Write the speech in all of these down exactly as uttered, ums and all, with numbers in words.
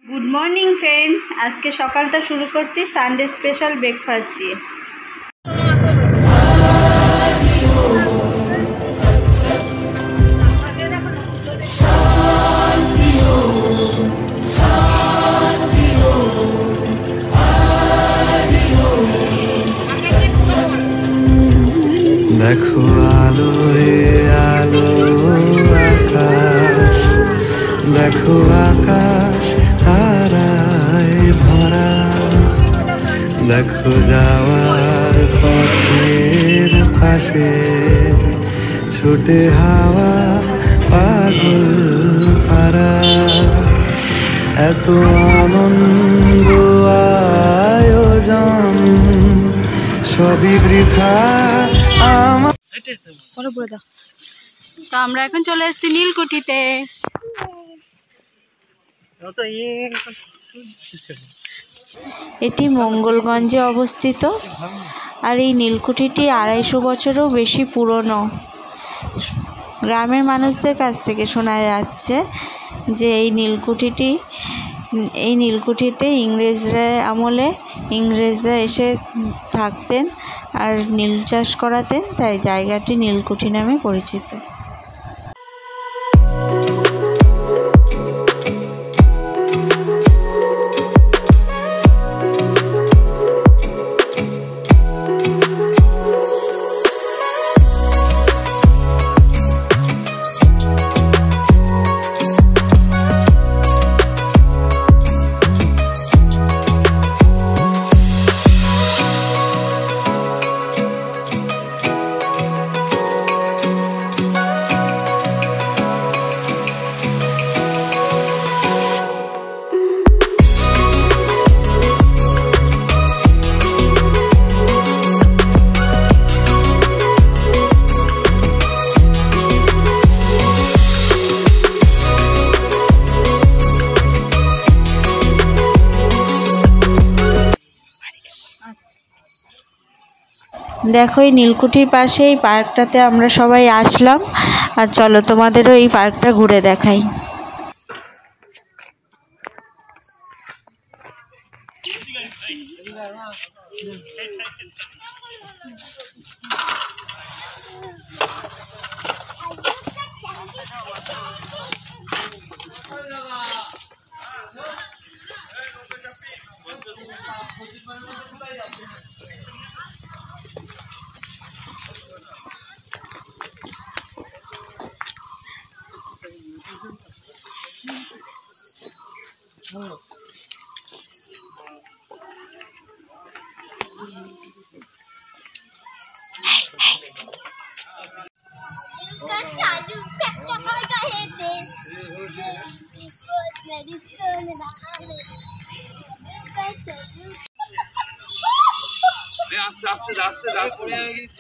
Good morning friends, आज के सकालटा शुरू करছি সানডে स्पेशल ब्रेकफास्ट दिए। देखो आलो आलो आकाश, देखो आकाश ताराय भरा, देखो जावार पथेर पाशे छुटे हावा पागल पारा, एतो आनंद आयोजन सभी বৃথা। তো আমরা এখন চলে এসেছি নীলকুঠিতে। এটি মঙ্গলগঞ্জে অবস্থিত আর এই নীলকুঠিটি আড়াইশো বছরেরও বেশি পুরনো। গ্রামের মানুষদের কাছ থেকে শোনা যাচ্ছে যে এই নীলকুঠিটি এই নীলকুঠিতে ইংরেজরা আমলে ইংরেজরা এসে থাকতেন আর নীল চাষ করাতেন, তাই জায়গাটি নীলকুঠি নামে পরিচিত। দেখো এই নীলকুঠির পাশে এই পার্কটাতে আমরা সবাই আসলাম, আর চলো তোমাদেরও এই পার্কটা ঘুরে দেখাই। আস্তে আস্তে রাস্তা রাস্তা পড়ে গেছে।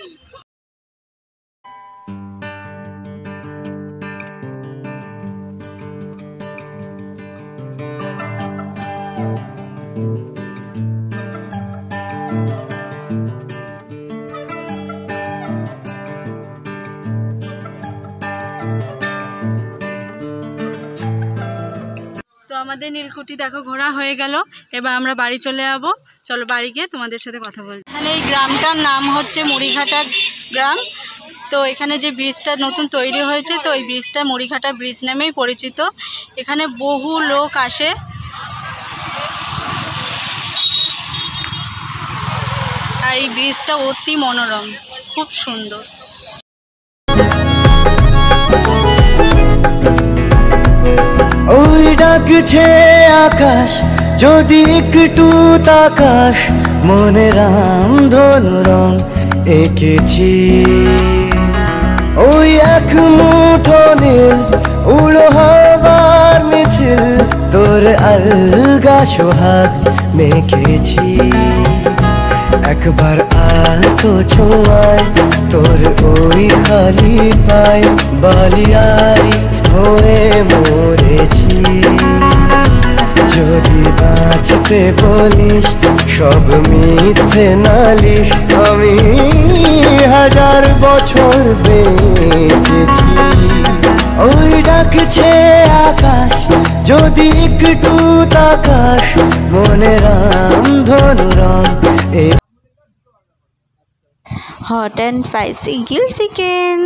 আমাদের নীলকুঠি দেখো ঘোরা হয়ে গেল, এবার আমরা বাড়ি চলে যাবো। চলো বাড়ি গিয়ে তোমাদের সাথে কথা বলছি। এখানে এই গ্রামটার নাম হচ্ছে মুড়িঘাটা গ্রাম। তো এখানে যে ব্রিজটা নতুন তৈরি হয়েছে, তো এই ব্রিজটা মুড়িঘাটা ব্রিজ নামেই পরিচিত। এখানে বহু লোক আসে। আর এই ব্রিজটা অতি মনোরম, খুব সুন্দর। ওই ডাকছে আকাশ, যদি একটু তাকাস, মনে রাম ধনু রং এঁকেছি। ওই এক মুঠো নীল উড়ো হবার মিছিল, তোর আলগা সোহাগ মেখেছি। একবার আতো ছোঁয়ায় তোর ওই খালি পায়, বালিয়ারি হয়ে মরেছি। যদি বাঁচতে বলিস সব মিথ্যে নালিশ, আমি হাজার বছর বেঁচেছি। ওই ডাকছে আকাশ, যদি একটু তাকাস মনে রাম ধনু রাম। Hot and spicy grill chicken.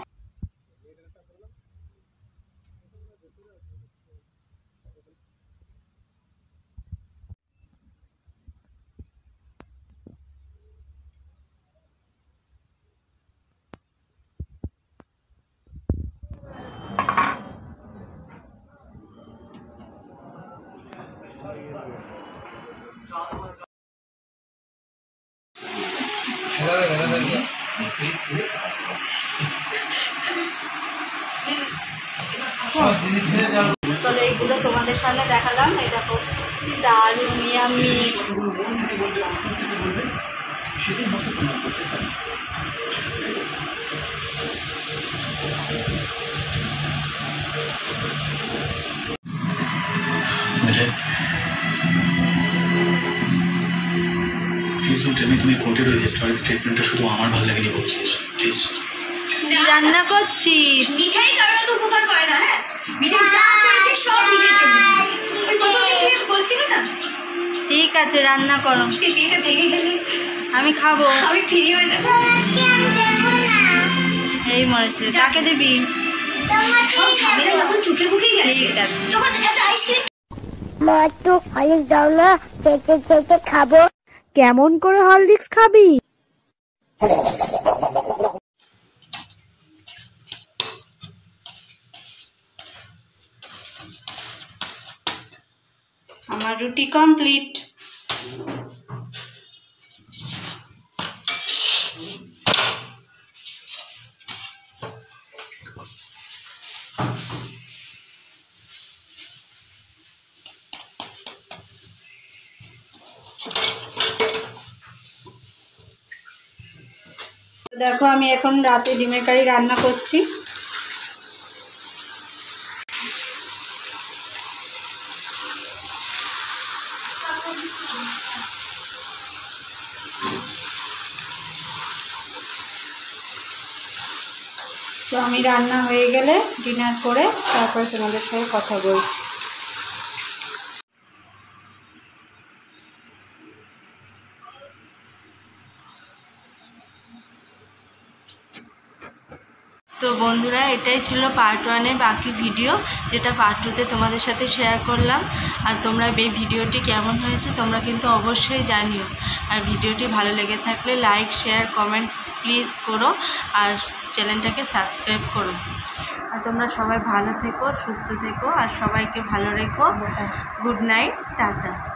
চলো এইগুলো তোমাদের সামনে দেখালাম। এই দেখো দারুণ yummy. Please don't tell me তুমি কোর্টের ওই হিস্টোরিক স্টেটমেন্টটা শুধু আমার ভালো লাগেনি বলতে দিয়েছো। প্লিজ রান্না করছিস? মিঠাই কারোর তো উপকার করে না। হ্যাঁ, মিঠাই যা করেছে সব নিজের জন্য করেছে। ওই কথাটা তুমি বলছিলে না? ঠিক আছে, রান্না করো। এটা ভেঙে গেলে আমি খাবো। আমি ফ্রি হয়ে যাবো। এই মরেছে, কাকে দিবি? সব ঝামেলা যখন চুকে বুকে গেছে তখন একটা আইসক্রিম। মা তো হরলিক্স দাও না, চেটে চেটে খাবো। কেমন করে হরলিক্স খাবি? আমার রুটি কমপ্লিট। দেখো আমি এখন রাতে ডিমের কারি রান্না করছি। তো আমি রান্না হয়ে গেলে ডিনার করে তারপরে তোমাদের সাথে কথা বলছি। তো বন্ধুরা, এটাই ছিল পার্ট ওয়ানের বাকি ভিডিও, যেটা পার্ট টুতে তোমাদের সাথে শেয়ার করলাম। আর তোমরা এই ভিডিওটি কেমন হয়েছে তোমরা কিন্তু অবশ্যই জানিও। আর ভিডিওটি ভালো লেগে থাকলে লাইক শেয়ার কমেন্ট প্লিজ করো, আর চ্যানেলটাকে সাবস্ক্রাইব করো। আর তোমরা সবাই ভালো থেকো, সুস্থ থেকো, আর সবাইকে ভালো রেখো। Good night, tata.